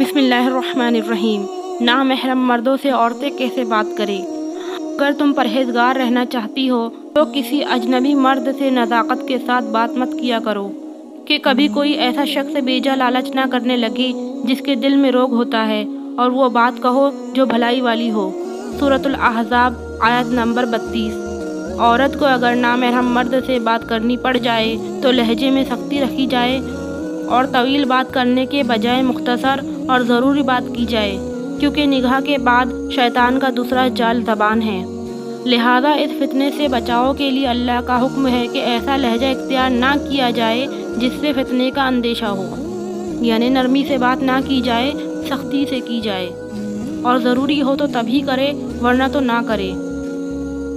बिस्मिल्लाहिर्रहमानिर्रहीम। नामहरम मर्दों से औरतें कैसे बात करें। अगर तुम परहेजगार रहना चाहती हो तो किसी अजनबी मर्द से नज़ाकत के साथ बात मत किया करो कि कभी कोई ऐसा शख्स बेजा लालच ना करने लगे जिसके दिल में रोग होता है और वो बात कहो जो भलाई वाली हो। सूरतुल अहज़ाब आयत नंबर 32। औरत को अगर नामहरम मर्द से बात करनी पड़ जाए तो लहजे में सख्ती रखी जाए और तवील बात करने के बजाय मुख्तसर और ज़रूरी बात की जाए, क्योंकि निगाह के बाद शैतान का दूसरा जाल ज़बान है। लिहाजा इस फितने से बचाव के लिए अल्लाह का हुक्म है कि ऐसा लहजा इख्तियार ना किया जाए जिससे फितने का अंदेशा हो, यानी नरमी से बात ना की जाए, सख्ती से की जाए और ज़रूरी हो तो तभी करे वरना तो ना करे।